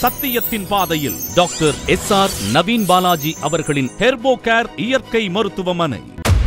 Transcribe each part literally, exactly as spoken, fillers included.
சத்தியத்தின் பாதையில் doctor S R நவீன்பாலாஜி அவர்களின் ஹெர்போ கேர் இயற்கை மருத்துவமனை.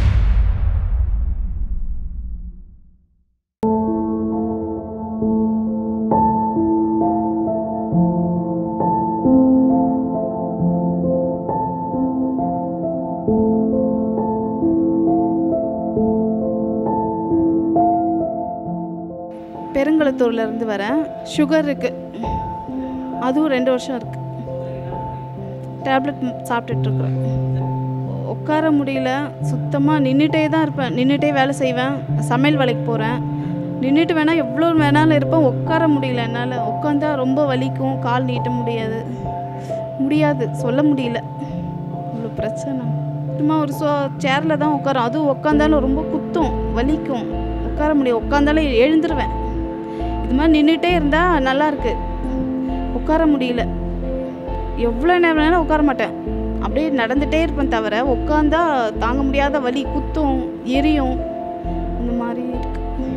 பெருங்குளத்தூர்ல இருந்து வரேன். சுகர் இருக்கு, அதுவும் ரெண்டு வருஷம் இருக்கு. டேப்லெட் சாப்பிட்டுட்டு இருக்கிறேன். உட்கார முடியல, சுத்தமாக நின்றுட்டே தான் இருப்பேன். நின்றுட்டே வேலை செய்வேன். சமையல் வேலைக்கு போகிறேன். நின்றுட்டு வேணால் எவ்வளோ வேணாலும் இருப்பேன். உட்கார முடியல என்னால். உட்காந்தா ரொம்ப வலிக்கும், கால் நீட்ட முடியாது முடியாது சொல்ல முடியல. இவ்வளோ பிரச்சனை. சும்மா ஒரு சோ சேரில் தான் உட்காரோம். அதுவும் உட்காந்தாலும் ரொம்ப குத்தும், வலிக்கும். உட்கார முடியும். உட்காந்தாலும் எழுந்துருவேன். இது மாதிரி நின்றுட்டே இருந்தால் நல்லாயிருக்கு. உட்கார முடியல. எவ்வளோ நேரம் வேணாலும் உட்கார மாட்டேன். அப்படியே நடந்துகிட்டே இருப்பேன். தவிர உட்காந்தா தாங்க முடியாத வலி, குத்தும், எரியும், இந்த மாதிரி இருக்கு.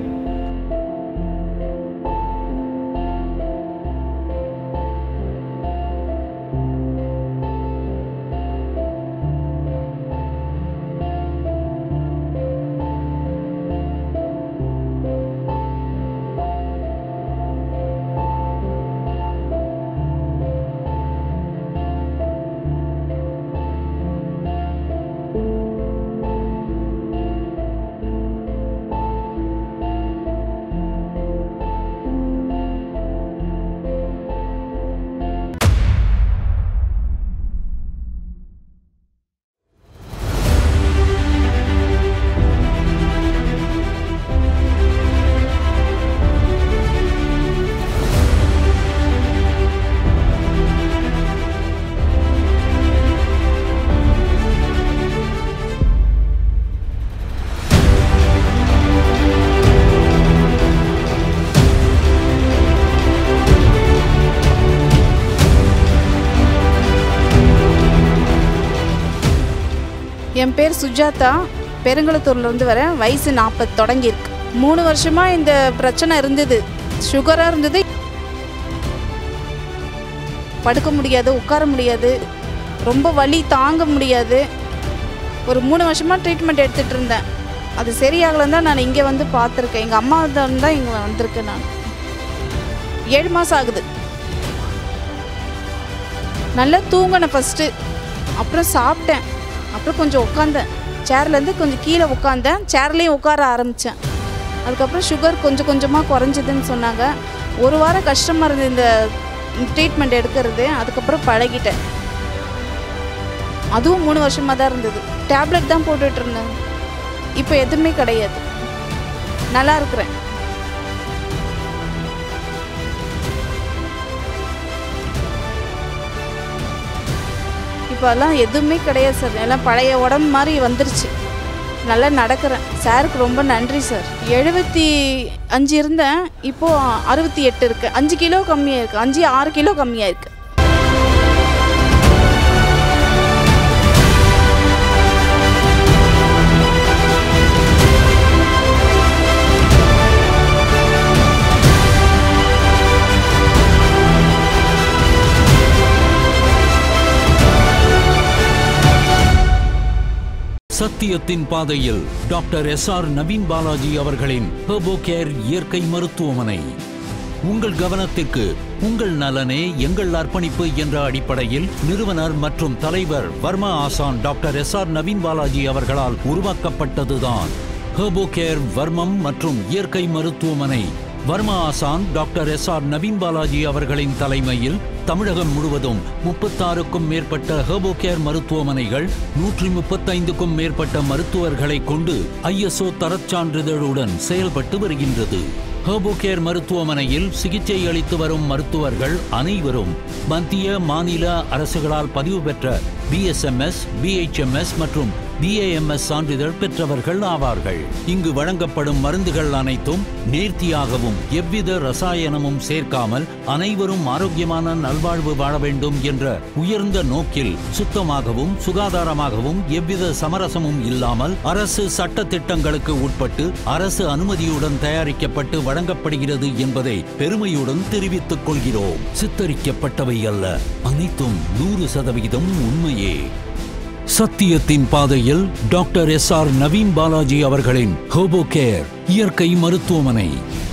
என் பேர் சுஜாதா. பெருங்குளத்தூர்லேருந்து வரேன். வயசு நாற்பது தொடங்கியிருக்கு. மூணு வருஷமாக இந்த பிரச்சனை இருந்தது. சுகராக இருந்தது. படுக்க முடியாது, உட்கார முடியாது, ரொம்ப வலி தாங்க முடியாது. ஒரு மூணு வருஷமாக ட்ரீட்மெண்ட் எடுத்துகிட்டு இருந்தேன். அது சரியாகலன்னு தான் நான் இங்கே வந்து பார்த்துருக்கேன். எங்கள் அம்மா தான் இங்கே வந்திருக்கேன். நான் ஏழு மாதம் ஆகுது. நல்லா தூங்கினேன் ஃபஸ்ட்டு. அப்புறம் சாப்பிட்டேன். அப்புறம் கொஞ்சம் உட்காந்தேன். சேர்லேருந்து கொஞ்சம் கீழே உட்காந்தேன். சேர்லேயும் உட்கார ஆரம்பித்தேன். அதுக்கப்புறம் சுகர் கொஞ்சம் கொஞ்சமாக குறைஞ்சிதுன்னு சொன்னாங்க. ஒரு வாரம் கஷ்டமாக இருந்தது இந்த ட்ரீட்மெண்ட் எடுக்கிறது. அதுக்கப்புறம் பழகிட்டேன். அதுவும் மூணு வருஷமாக தான் இருந்தது. டேப்லெட் தான் போட்டுட்டு இருந்தேன். இப்போ எதுவுமே கிடையாது. நல்லா இருக்கிறேன். இப்போல்லாம் எதுவுமே கிடையாது சார். எல்லாம் பழைய உடம்பு மாதிரி வந்துருச்சு. நல்லா நடக்கிறேன். சாருக்கு ரொம்ப நன்றி சார். எழுபத்தி அஞ்சு இருந்தேன், இப்போது அறுபத்தி எட்டு இருக்குது. அஞ்சு கிலோ கம்மியாக இருக்குது. அஞ்சு ஆறு கிலோ கம்மியாக இருக்குது. சத்தியத்தின் பாதையில் டாக்டர் எஸ் ஆர் நவீன்பாலாஜி அவர்களின் ஹெர்போ கேர் இயற்கை மருத்துவமனை. உங்கள் கவனத்திற்கு உங்கள் நலனே எங்கள் அர்ப்பணிப்பு என்ற அடிப்படையில் நிறுவனர் மற்றும் தலைவர் வர்மா ஆசான் டாக்டர் எஸ் ஆர் நவீன்பாலாஜி அவர்களால் உருவாக்கப்பட்டதுதான் ஹெர்போ கேர் வர்மம் மற்றும் இயற்கை மருத்துவமனை. வர்மா ஆசான் டாக்டர் எஸ் ஆர் நவீன்பாலாஜி அவர்களின் தலைமையில் தமிழகம் முழுவதும் முப்பத்தாறுக்கும் மேற்பட்ட ஹெர்போ கேர் மருத்துவமனைகள், நூற்றி முப்பத்தைந்துக்கும் மேற்பட்ட மருத்துவர்களை கொண்டு ஐ எஸ் ஓ தரச்சான்றிதழுடன் செயல்பட்டு வருகின்றது. ஹெர்போ கேர் மருத்துவமனையில் சிகிச்சை அளித்து வரும் மருத்துவர்கள் அனைவரும் மத்திய மாநில அரசுகளால் பதிவு பெற்ற B S M S, B H M S மற்றும் பி ஏ எம் எஸ் சான்றிதழ் பெற்றவர்கள் ஆவார்கள். இங்கு வழங்கப்படும் மருந்துகள் அனைத்தும் நேர்த்தியாகவும் எவ்வித ரசாயனமும் சேர்க்காமல் அனைவரும் ஆரோக்கியமான நல்வாழ்வு வாழ வேண்டும் என்ற உயர்ந்த நோக்கில் சுத்தமாகவும் சுகாதாரமாகவும் எவ்வித சமரசமும் இல்லாமல் அரசு சட்ட திட்டங்களுக்கு உட்பட்டு அரசு அனுமதியுடன் தயாரிக்கப்பட்டு வழங்கப்படுகிறது என்பதை பெருமையுடன் தெரிவித்துக் கொள்கிறோம். சித்தரிக்கப்பட்டவை அல்ல, அனைத்தும் நூறு சதவீதம் உண்மையே. சத்தியத்தின் பாதையில் doctor S R Naveen Balaji அவர்களின் ஹோபோ கேர் இயற்கை மருத்துவமனை.